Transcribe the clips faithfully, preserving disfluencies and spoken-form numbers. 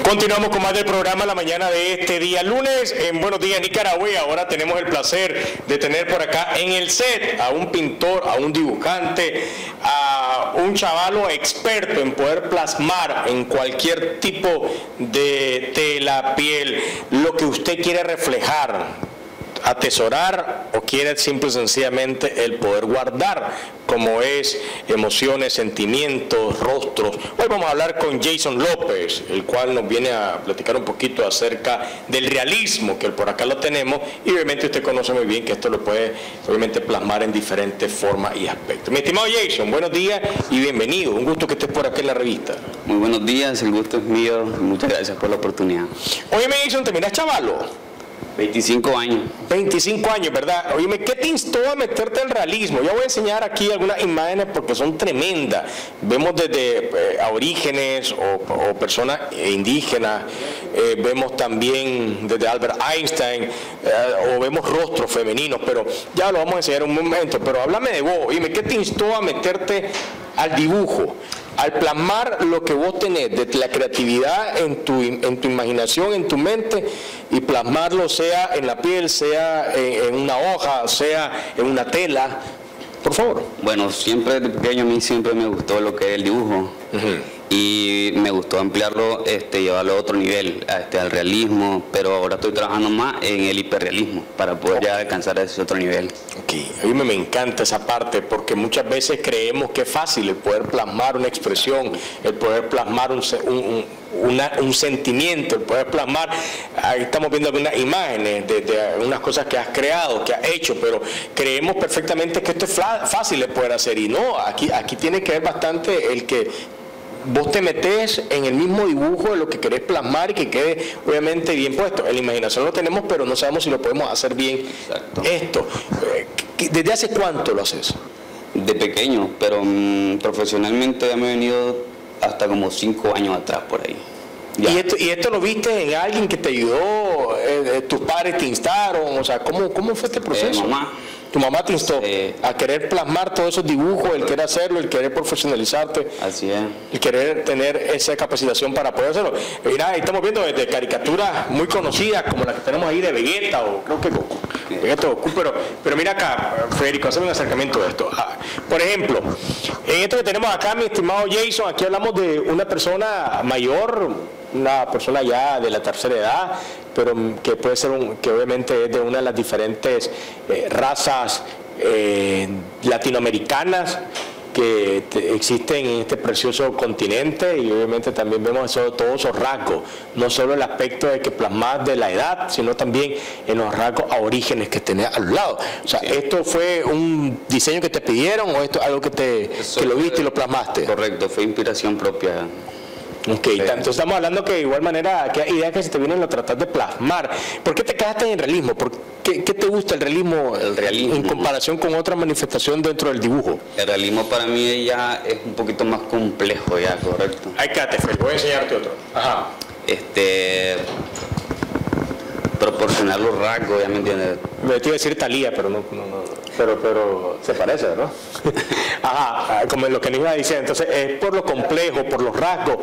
Continuamos con más del programa la mañana de este día lunes en Buenos Días Nicaragua. Ahora tenemos el placer de tener por acá en el set a un pintor, a un dibujante, a un chavalo experto en poder plasmar en cualquier tipo de tela, piel, lo que usted quiere reflejar, atesorar o quiere simple y sencillamente el poder guardar, como es emociones, sentimientos, rostros. Hoy vamos a hablar con Jason López, el cual nos viene a platicar un poquito acerca del realismo, que por acá lo tenemos, y obviamente usted conoce muy bien que esto lo puede obviamente plasmar en diferentes formas y aspectos. Mi estimado Jason, buenos días y bienvenido. Un gusto que estés por acá en la revista. Muy buenos días, el gusto es mío. Muchas gracias por la oportunidad. Oye, Jason, ¿te miras chavalo? veinticinco años. veinticinco años, ¿verdad? Oye, ¿qué te instó a meterte al realismo? Yo voy a enseñar aquí algunas imágenes porque son tremendas. Vemos desde eh, aborígenes o, o personas indígenas, eh, vemos también desde Albert Einstein, eh, o vemos rostros femeninos, pero ya lo vamos a enseñar en un momento. Pero háblame de vos, oye, ¿qué te instó a meterte al dibujo? Al plasmar lo que vos tenés, de la creatividad en tu, en tu imaginación, en tu mente, y plasmarlo sea en la piel, sea en, en una hoja, sea en una tela. Por favor. Bueno, siempre desde pequeño a mí siempre me gustó lo que es el dibujo. Uh-huh. Y me gustó ampliarlo, este, llevarlo a otro nivel, este, al realismo, pero ahora estoy trabajando más en el hiperrealismo para poder ya alcanzar ese otro nivel. Okay. A mí me encanta esa parte porque muchas veces creemos que es fácil el poder plasmar una expresión, el poder plasmar un, un, una, un sentimiento, el poder plasmar, ahí estamos viendo algunas imágenes de, de unas cosas que has creado, que has hecho, pero creemos perfectamente que esto es fácil de poder hacer y no, aquí, aquí tiene que ver bastante el que vos te metés en el mismo dibujo de lo que querés plasmar y que quede obviamente bien puesto. En la imaginación lo tenemos, pero no sabemos si lo podemos hacer bien. Exacto. Esto, ¿desde hace cuánto lo haces? De pequeño, pero um, profesionalmente ya me he venido hasta como cinco años atrás por ahí. ¿Y esto, ¿Y esto lo viste en alguien que te ayudó? Eh, ¿Tus padres te instaron? O sea, ¿cómo, cómo fue este proceso? Eh, mamá. Tu mamá te instó sí. a querer plasmar todos esos dibujos, el querer hacerlo, el querer profesionalizarte. Así es. El querer tener esa capacitación para poder hacerlo. Mira, ahí estamos viendo desde caricaturas muy conocidas como la que tenemos ahí de Vegeta o creo que Goku. Sí. Vegeta o Goku, pero, pero mira acá, Federico, hazme un acercamiento de esto. Ah, por ejemplo, en esto que tenemos acá, mi estimado Jason, aquí hablamos de una persona mayor, una persona ya de la tercera edad, pero que puede ser un, que obviamente es de una de las diferentes eh, razas eh, latinoamericanas que te, existen en este precioso continente, y obviamente también vemos eso, todos esos rasgos, no solo el aspecto de que plasmas de la edad, sino también en los rasgos aborígenes que tenés al lado. O sea, sí. ¿Esto fue un diseño que te pidieron o esto es algo que, te, que lo viste y lo plasmaste? Correcto, fue inspiración propia. Ok, entonces estamos hablando que de igual manera, ¿qué ideas que se te vienen a tratar de plasmar? ¿Por qué te quedaste en el realismo? ¿Por qué, qué te gusta el realismo, el realismo en comparación con otra manifestación dentro del dibujo? El realismo para mí ya es un poquito más complejo ya, correcto. Ahí quédate, Fer, voy a enseñarte otro. Ajá. Este... proporcionar los rasgos, ya me entiendes. Me te iba a decir Talía, pero no, no, no, pero, pero se parece, ¿no? Ajá, como en lo que le iba a decir. Entonces, es por lo complejo, por los rasgos.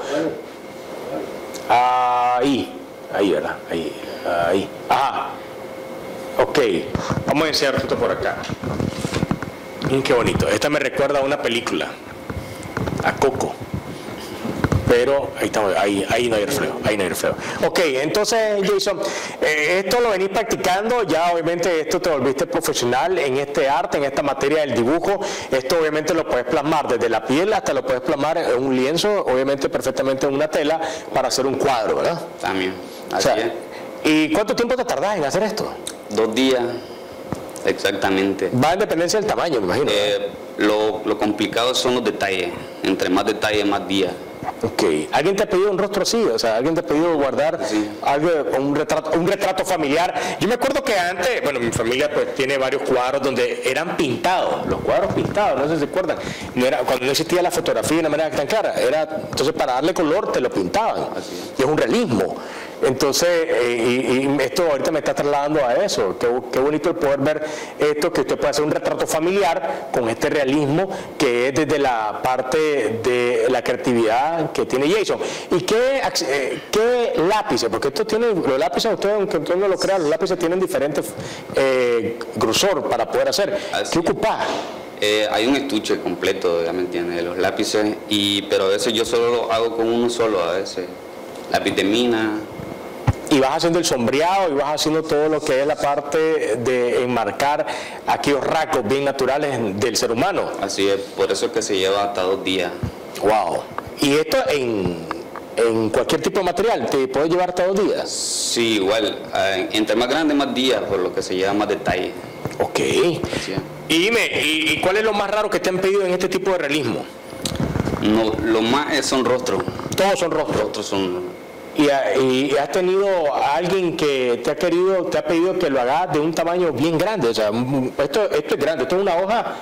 Ahí, ahí, ¿verdad? Ahí, ahí. Ajá. Ok, vamos a enseñarte esto por acá. Miren qué bonito. Esta me recuerda a una película, a Coco. Pero ahí, estamos, ahí, ahí no hay reflejo, ahí no hay reflejo. Ok, entonces Jason, eh, esto lo venís practicando, ya obviamente esto te volviste profesional en este arte, en esta materia del dibujo. Esto obviamente lo puedes plasmar desde la piel hasta lo puedes plasmar en un lienzo, obviamente perfectamente en una tela para hacer un cuadro, ¿verdad? También, así o sea, es. ¿Y cuánto tiempo te tardás en hacer esto? Dos días, exactamente. Va en dependencia del tamaño, me imagino. Eh, lo, lo complicado son los detalles, entre más detalles, más días. Ok. ¿Alguien te ha pedido un rostro así? O sea, ¿alguien te ha pedido guardar sí. algo, un retrato, un retrato familiar? Yo me acuerdo que antes, bueno, mi familia pues tiene varios cuadros donde eran pintados, los cuadros pintados, no sé si se acuerdan. No era, cuando no existía la fotografía de una manera tan clara, era, entonces para darle color te lo pintaban. Así es. Y es un realismo. Entonces, eh, y, y esto ahorita me está trasladando a eso. Qué, qué bonito el poder ver esto, que usted puede hacer un retrato familiar con este realismo que es desde la parte de la creatividad que tiene Jason. ¿Y qué, eh, qué lápices? Porque esto tiene, los lápices, ustedes, aunque usted no lo crea, los lápices tienen diferentes eh, grosor para poder hacer. Así. ¿Qué ocupas? Eh, hay un estuche completo, ya me entiende, de los lápices, y, pero a veces yo solo lo hago con uno solo, a veces. Lápiz de mina. Y vas haciendo el sombreado y vas haciendo todo lo que es la parte de enmarcar aquellos rasgos bien naturales del ser humano. Así es, por eso es que se lleva hasta dos días. Wow. ¿Y esto en, en cualquier tipo de material te puede llevar hasta dos días? Sí, igual. Eh, entre más grande, más días, por lo que se lleva más detalle. Ok. Así es. Y dime, ¿y, ¿y cuál es lo más raro que te han pedido en este tipo de realismo? No, lo más es son rostros. Todos son rostros. Rostros son... ¿Y, y has tenido a alguien que te ha querido, te ha pedido que lo hagas de un tamaño bien grande? O sea, esto, esto es grande, esto es una hoja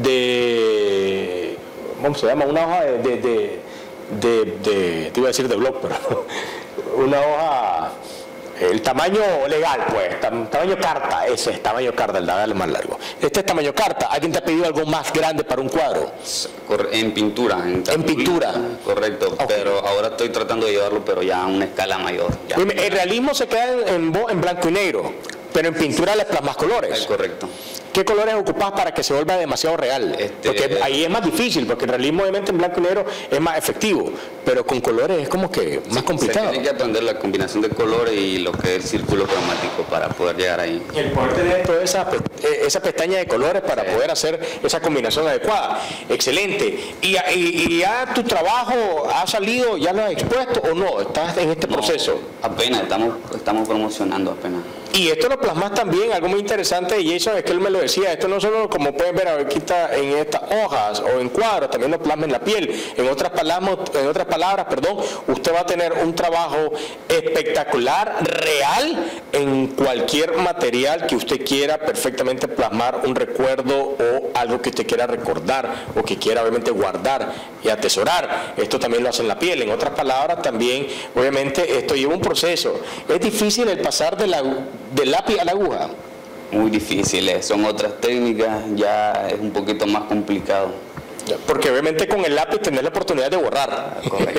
de, ¿cómo se llama? Una hoja de, de, de, de, de te iba a decir de blog, pero una hoja, el tamaño legal, pues, tam, tamaño carta, ese es tamaño carta, el de más largo. Este es tamaño carta. ¿Alguien te ha pedido algo más grande para un cuadro? En pintura. En, en pintura. Correcto, okay. Pero ahora estoy tratando de llevarlo, pero ya a una escala mayor. Ya. El realismo se queda en, en blanco y negro, pero en pintura le plasmas colores. Es correcto. ¿Qué colores ocupas para que se vuelva demasiado real? Este, porque ahí es más difícil, porque el realismo obviamente en blanco y negro es más efectivo, pero con colores es como que más sí, complicado. Se tiene que aprender la combinación de colores y lo que es el círculo cromático para poder llegar ahí. Y el poder tener toda esa, esa pestaña de colores para sí. poder hacer esa combinación adecuada. Excelente. ¿Y, y, y ya tu trabajo ha salido, ya lo has expuesto o no? ¿Estás en este no, proceso? Apenas, estamos, estamos promocionando apenas. Y esto lo plasmas también, algo muy interesante de Jason es que él me lo decía, esto no solo como pueden ver aquí está en estas hojas o en cuadros, también lo plasma en la piel. En otras palabras, en otras palabras, perdón, usted va a tener un trabajo espectacular, real, en cualquier material que usted quiera perfectamente plasmar un recuerdo o algo que usted quiera recordar o que quiera obviamente guardar y atesorar. Esto también lo hace en la piel. En otras palabras, también, obviamente, esto lleva un proceso. Es difícil el pasar de la del lápiz a la aguja. Muy difíciles, son otras técnicas, ya es un poquito más complicado. Porque obviamente con el lápiz tenés la oportunidad de borrar.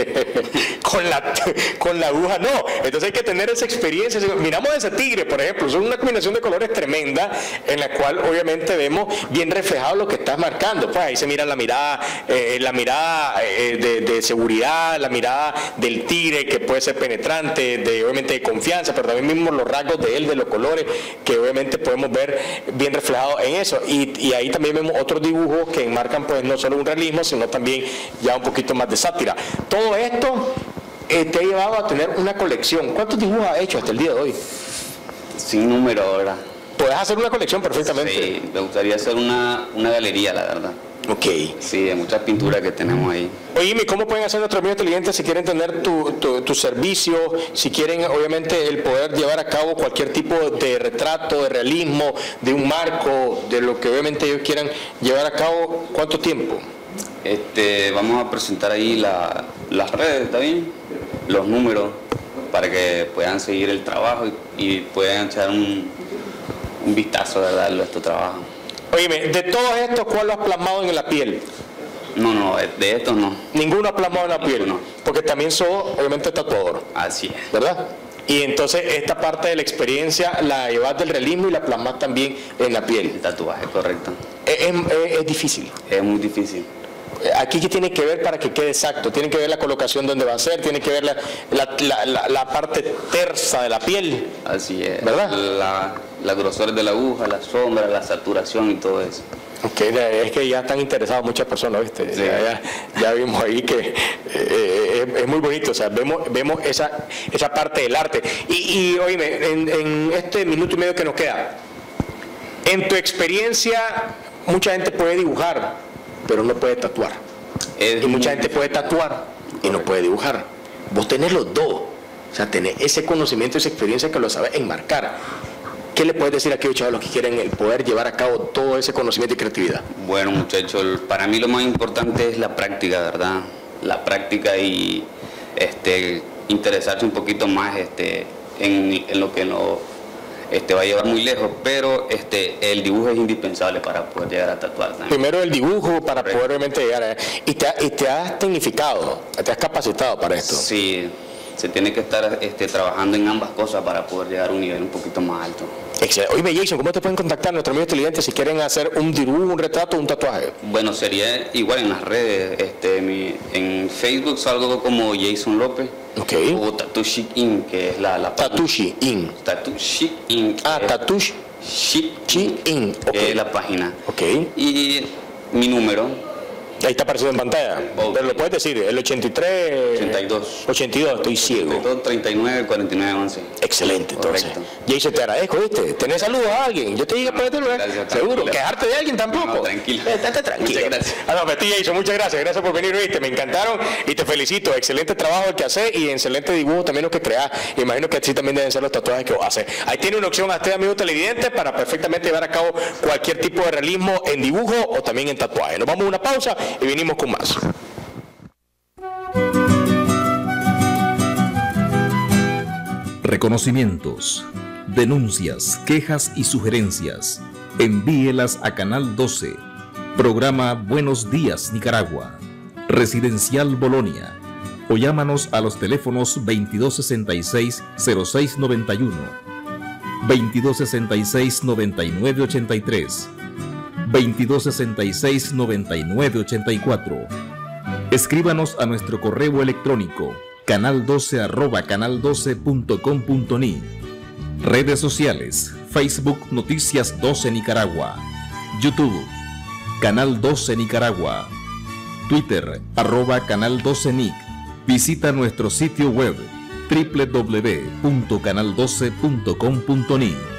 con, la, con la aguja no. Entonces hay que tener esa experiencia. Miramos ese tigre, por ejemplo, son una combinación de colores tremenda en la cual obviamente vemos bien reflejado lo que estás marcando. Pues ahí se mira la mirada, eh, la mirada eh, de, de seguridad, la mirada del tigre que puede ser penetrante, de obviamente de confianza, pero también mismo los rasgos de él, de los colores, que obviamente podemos ver bien reflejados en eso. Y, y ahí también vemos otros dibujos que enmarcan pues no solo un realismo, sino también ya un poquito más de sátira. Todo esto eh, te ha llevado a tener una colección. ¿Cuántos dibujos has hecho hasta el día de hoy? Sin número ahora. Puedes hacer una colección perfectamente. Sí, me gustaría hacer una, una galería, la verdad. Ok. Sí, de muchas pinturas que tenemos ahí. Oye, ¿y cómo pueden hacer nuestros amigos televidentes si quieren tener tu, tu, tu servicio, si quieren obviamente el poder llevar a cabo cualquier tipo de retrato, de realismo, de un marco, de lo que obviamente ellos quieran llevar a cabo? ¿Cuánto tiempo? Este, vamos a presentar ahí la, las redes, ¿está bien? Los números, para que puedan seguir el trabajo y, y puedan echar un, un vistazo de darle a este trabajo. Óyeme, de todos estos, ¿cuál lo has plasmado en la piel? No, no, de estos no. Ninguno ha plasmado en la piel, no. Porque también sos, obviamente, tatuador. Así es. ¿Verdad? Y entonces esta parte de la experiencia la llevas del realismo y la plasmas también en la piel. El tatuaje, correcto. Es, es, es difícil. Es muy difícil. Aquí ¿qué tiene que ver para que quede exacto? Tiene que ver la colocación donde va a ser, tiene que ver la, la, la, la, la parte tersa de la piel. Así es. ¿Verdad? La, la grosor de la aguja, la sombra, la saturación y todo eso. Ok, es que ya están interesados muchas personas, ¿viste? Sí. Ya, ya, ya vimos ahí que eh, es, es muy bonito, o sea, vemos, vemos esa, esa parte del arte. Y, y oíme, en, en este minuto y medio que nos queda, en tu experiencia, mucha gente puede dibujar, pero no puede tatuar. Es y mucha gente puede tatuar y no puede dibujar. Vos tenés los dos, o sea, tenés ese conocimiento, esa experiencia que lo sabes enmarcar. ¿Qué le puedes decir a aquellos chavos que quieren el poder llevar a cabo todo ese conocimiento y creatividad? Bueno, muchachos, para mí lo más importante es la práctica, ¿verdad? La práctica y este, interesarse un poquito más este, en, en lo que no este, va a llevar muy lejos, pero este, el dibujo es indispensable para poder llegar a tatuar también. Primero el dibujo para Correcto. poder realmente llegar a... ¿Y te, y te has tecnificado, te has capacitado para esto? Sí, se tiene que estar este, trabajando en ambas cosas para poder llegar a un nivel un poquito más alto. Excelente. Oye, Jason, ¿cómo te pueden contactar nuestros amigos televidentes si quieren hacer un dibujo, un retrato o un tatuaje? Bueno, sería igual en las redes. Este, mi, en Facebook salgo como Jason López. Okay. O Tattoo Chic Incorporated, que es la, la Tattoo Chic Incorporated. Tattoo Chic Incorporated. Ah, Tattoo Chic Incorporated. Okay. Es la página. Ok. Y mi número. Ahí está apareciendo en pantalla. Okay. Pero lo puedes decir, el ochenta y tres... ochenta y dos. ochenta y dos, estoy ciego. ochenta y dos, treinta y nueve, cuarenta y nueve, once. Excelente, entonces. Jason, te agradezco, ¿viste? ¿Tenés saludos a alguien? Yo te dije, pues, gracias, seguro. ¿Quejarte de alguien tampoco? No, tranquilo. Estate tranquilo. Muchas gracias. Ah, no, Betty, Jason, muchas gracias. Gracias por venir, ¿viste? Me encantaron y te felicito. Excelente trabajo el que haces y excelente dibujo también lo que creas. Imagino que así también deben ser los tatuajes que vos haces. Ahí tiene una opción a usted, amigo televidente, para perfectamente llevar a cabo cualquier tipo de realismo en dibujo o también en tatuaje. Nos vamos a una pausa y venimos con más. Reconocimientos, denuncias, quejas y sugerencias. Envíelas a Canal doce, programa Buenos Días Nicaragua, Residencial Bolonia, o llámanos a los teléfonos veintidós sesenta y seis, cero seis noventa y uno, veintidós sesenta y seis, noventa y nueve ochenta y tres, veintidós sesenta y seis, noventa y nueve ochenta y cuatro. Escríbanos a nuestro correo electrónico canal doce arroba canal doce punto com punto ni. Redes sociales: Facebook Noticias doce Nicaragua, YouTube Canal doce Nicaragua, Twitter arroba Canal doce Nic. Visita nuestro sitio web doble u doble u doble u punto canal doce punto com punto ni.